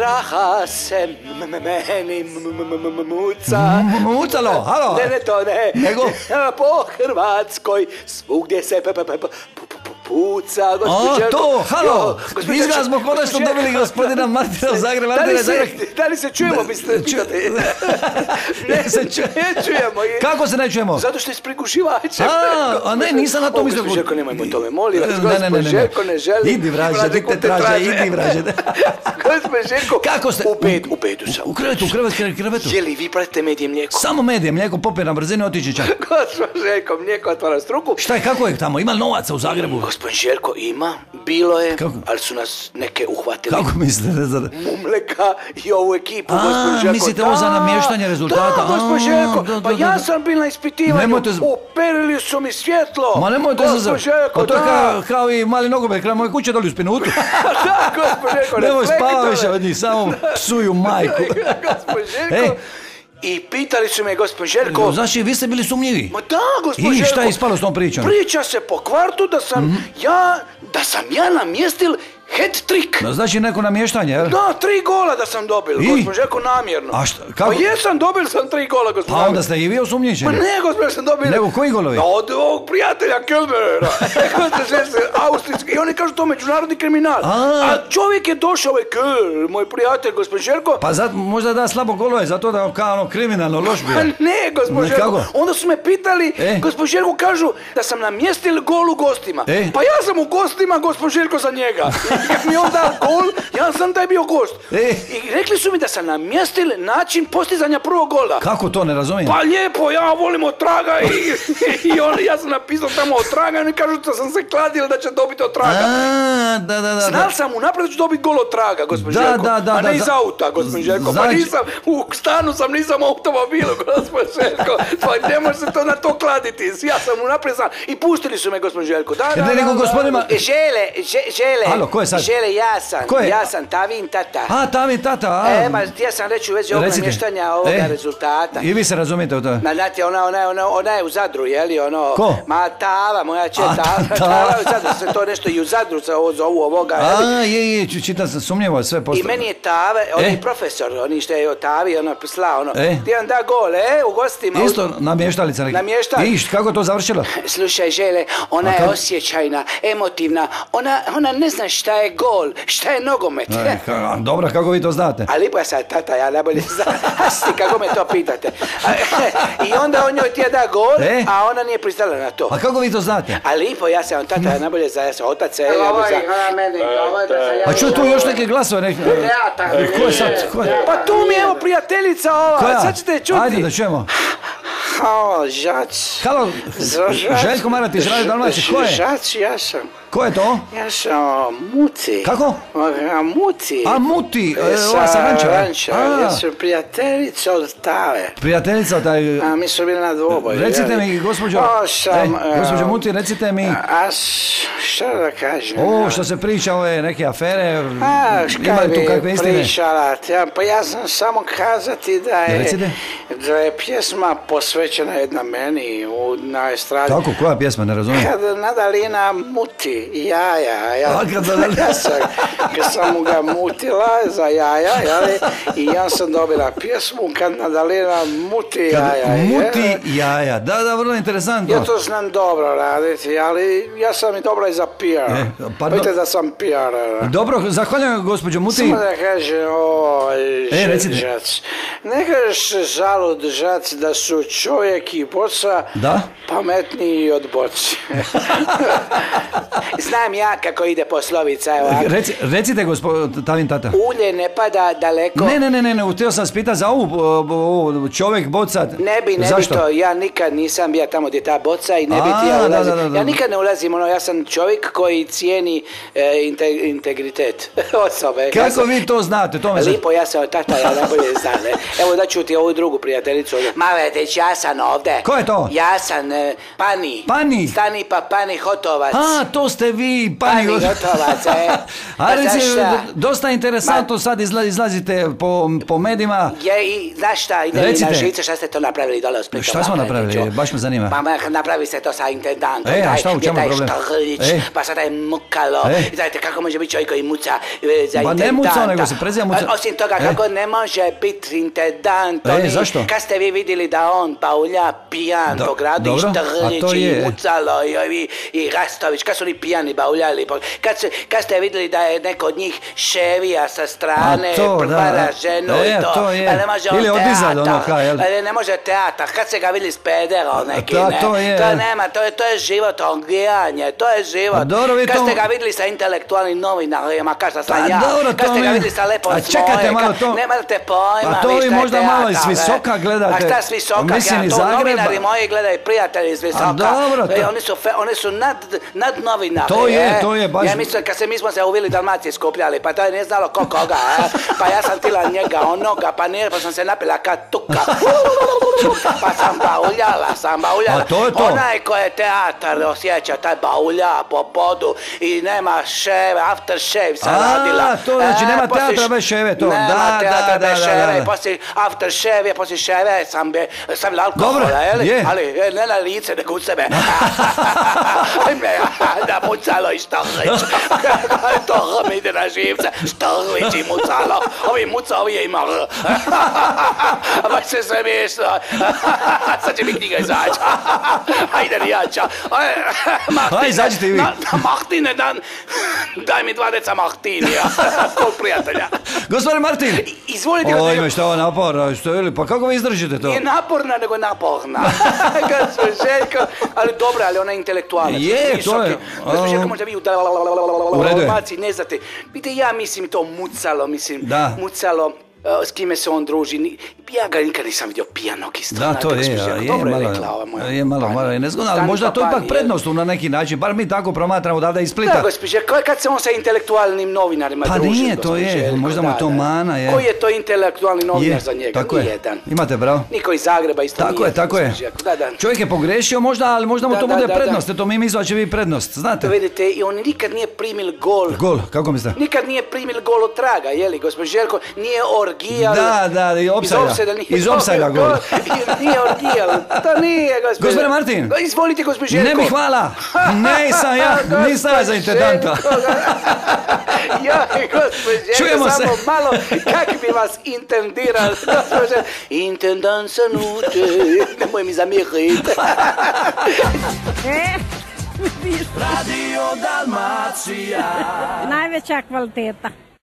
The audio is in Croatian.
straha se meni muca. Mucalo, halo. Ne, to ne. Nego? Po Hrvatskoj svugdje se puca, gospođo. A, to, halo. Izgleda smo konačno dobili gospodina Martina u Zagreb. Da li se čujemo, mislite? Ne se čujemo. Kako se ne čujemo? Zato što je s prigušivačem. A ne, nisam na to mislio. Gospođo Željko, nemojmo tome, molim vas. Gospođo Željko ne želi. Idi vraže, dik te traže, idi vraže. Gospođo Željko, kako ste? U bedu sam. U krevetu. Je li vi pratite med i mlijeko? Samo med je mlijeko, popije na brzini, otići čak. Gospođo Željko, mlijeko otvara struku. Šta je, kako je tamo? Ima novaca u Zagrebu? Gospodin Željko ima, bilo je, ali su nas neke uhvatili. Kako mislite? Mumleka i ovu ekipu, gospodin Željko. Mislite ovo za namještanje rezultata? Da, gospodin Željko, pa ja sam bil na ispitivanju, uperili su mi svjetlo. Ma nemojte se Željko, to je kao i mali nogomet, kraj moje kuće doli u Spinutu. Da, gospodin Željko, nemoj spava više od njih, samo psuju majku. Gospodin Željko. I pitali su me, gospodin Željko... Znači, vi ste bili sumnjivi? Ma da, gospodin Željko... I šta je ispalo s tom pričom? Priča se po kvartu da sam ja namjestil hat-trick. Znači neko namještanje, jel? Da, 3 gola da sam dobil, gospodin Željko, namjerno. A šta, kako? Pa jesam, dobil sam 3 gola, gospodin. Pa onda ste i vi osumnjičeni? Ma ne, gospodin, sam dobil... Nego koji golovi? Od ovog prijatelja Kelberera. Austrijski. I oni kažu to međunarodni kriminal. A čovjek je došao, moj prijatelj, gospodin Željko. Pa možda da slabo golove, zato da kao kriminalno loš bio. Pa ne, gospodin Željko. Onda su me pitali, gospodin Željko, kažu da sam namjestil gol u gostima. Pa ja sam u gostima, gospodin Željko, za njega. Kad mi on dao gol, ja sam taj bio gost. I rekli su mi da sam namjestil način postizanja prvog gola. Kako to, ne razumijem? Pa lijepo, ja volim Otraga i ja sam napisao tamo Otraga i oni kažu da sam se kladio da će dobiti Otraga. Da. Znal sam unaprijed da ću dobiti gol Otraga, gospodin Željko. A ne iz auta, gospodin Željko. Pa nisam, u stanu sam, nisam u automobilu, gospodin Željko. Pa ne može se to na to kladiti. Ja sam unaprijed znam. I pustili su me, gospodin Željko. Žele. Halo, ko je sad? Žele, ja sam Tavin tata. A, Tavin tata, ma htio sam reći u vezi ovog namještanja ovoga rezultata. I vi se razumijete u to? Ma znate, ona je u Zadru, jeli ono... Ko? Ma Tava, moja čer, Tava je u Zadru, se to nešto i u Zadru se zovu ovoga, jeli? Čitam sam, sumnjivo sve postoje. I meni je Tava, oni profesor, oni što je o Tavi, slao, ti on da gol, u gostima. Isto namještalica neki. Namještalica. Iš, kako to završilo? Slušaj, Žele, ona je osjećajna, emotivna, ona ne zna šta je gol, šta je nogomet. Dobro, kako vi to znate? Ali pa sad, tata, ja najbolje znam, kako me to pitate. I onda on njoj ti je da gol, a ona nije pristala na to. A kako vi to znate? A lipo, ja sam tata, ja najbolje znam, ja sam otac, A čuj tu još neke glasove, ko je sad? Pa tu mi je evo prijateljica ova, sad ćete čuti. Ajde da čujemo. Halo, Žac. Halo, Željko Maratić, Radio Dalmacije, ko je? Žac, ja sam. Ko je to? Ja sam Muti. Kako? Muti. A, Muti, ova sa Rančeva. Ja sam prijateljica od Tave. Prijateljica od Tave. A mi su bili na dvoboju. Recite mi, gospođo Muti, recite mi... A šta da kažem? Što se priča, ove neke afere, imaju tu kakve istine? Pričala, pa ja sam samo kazati da je pjesma posvećena jedna meni na estradi. Tako, koja pjesma, ne razumijem? Kad Nadalina muti jaja, kad sam mu ga mutila za jaja, i ja sam dobila pjesmu kad Nadalina muti jaja. Muti jaja, da, vrlo interesantno. Ja to znam dobro raditi, ali ja sam i dobra i za PR. Vidite da sam PR. Dobro, zahvaljujem gospođo Muti. Samo da kažem, Žac, ne kažeš se žalud, Žac, da su čovjek i boca pametniji od boci. Znam ja kako ide poslovica. Recite, Tavin tata. Ulje ne pada daleko. Ne, htio sam spita za ovu čovjek boca. Ne bi to, ja nikad nisam bio tamo gdje ta boca i ne bi ti ja ulazim. Ja nikad ne ulazim, ja sam čovjek koji cijeni integritet osobe. Kako vi to znate? Lipo, ja sam tata, ja najbolje znam. Evo da ću ti ovu drugu prijateljicu ovdje. Maletić, ja sam ovdje. Ko je to? Ja sam Pani. Pani? Stani pa Pani Hotovac. A, to ste vi, Pani Hotovac, Ali dosta interesantno sad izlazite po medijima. I znaš šta, ide mi na žice, šta ste to napravili dole u Splitu? Šta smo napravili? Baš me zanima. Pa napravi se to sa intendantom. A šta, u čemu problem? Štrlić, pa sada je mukalo. Znate kako može biti čovjek koji muca za intendanta. Pa ne muca, nego se preziva muca. Osim toga, kako ne može biti intendant. Zašto? Kad ste vi vidjeli da on paulja pijan po gradu i Štrlić i mucalo i Rastović, kad su oni pijani bauljali. Kad ste vidjeli da je neko od njih ševija sa strane, prvara ženu i to. Pa ne može on teatar. Ne može teatar. Kad se ga vidjeli s pederom neki, ne. To nema, to je život, ongijanje, to je život. Kad ste ga vidjeli sa intelektualnim novinarima, kao što sam ja. Kad ste ga vidjeli sa lepom svoje, nemate pojma. A to vi možda malo iz visoka gledate. A šta s visoka? To novinari moji gledaju prijatelji iz visoka. Oni su nad novinari. To je baš. Ja mislim, kad mi smo se u Vili Dalmaciji skupljali, pa to je ne znalo ko koga, pa ja sam tila njega onoga, pa sam se napila kad tuka. Pa sam bauljala. Onaj ko je teatar osjeća, taj baulja po podu i nema ševe, after shave sam radila. To znači nema teatra bez ševe, to. Nema teatra bez ševe i poslije after shave, poslije ševe sam bila alkohola, jeli? Ali ne na lice, nego u sebe. Da mucalo i Štrlić. To mi ide na živce. Štrlić i mucalo. Ovi muca, ovi je ima. Baš se smiješno. Sad će mi knjiga izaći. Ajde rijača. Aj, izađite i vi. Martine, daj mi 2 deca Martinija. Kog prijatelja. Gospodin Martin. Izvolite. Ima šta ova naporna, pa kako vi izdržite to? Nije naporna, nego naporna. Gospodin Željko, ali dobro, ali ona je intelektualac. Je, to je. Gospodin Željko, možda vi u Dalmaciji ne znate. Vidite, ja mislim to mucalo, s kime se on druži. Ja ga nikad nisam vidio pijanog isto. Da, to je malo nezgodno, ali možda to je ipak prednost na neki način, bar mi tako promatramo odavde iz Splita. Da, gospođe, kad se on sa intelektualnim novinarima druži? Pa nije, to je, možda mu to mana je. Koji je to intelektualni novinar za njega? Nijedan. Imate bravo. Niko iz Zagreba isto nije. Tako je. Čovjek je pogrešio možda, ali možda mu to bude prednost, to mi mislimo da će biti prednost, znate. Vidite, i on nikad nije primil gol. Gol, kako mislite? Nikad nije primil gol od traga, jeli, gospođe Željko, nije orgijal. Da, i opsajda. Iz opsajda gol. Nije orgijal, to nije, gospođe. Gospodine Martin. Izvolite, gospođe Željko. Ne mi hvala. Nisam ja za intendanta. Joj, gospođe Željko, samo malo, kak bi vas intendirali, gospođe. Intendant sa nute, nemoj mi zamjeriti. Radio Dalmacija. Najveća kvaliteta.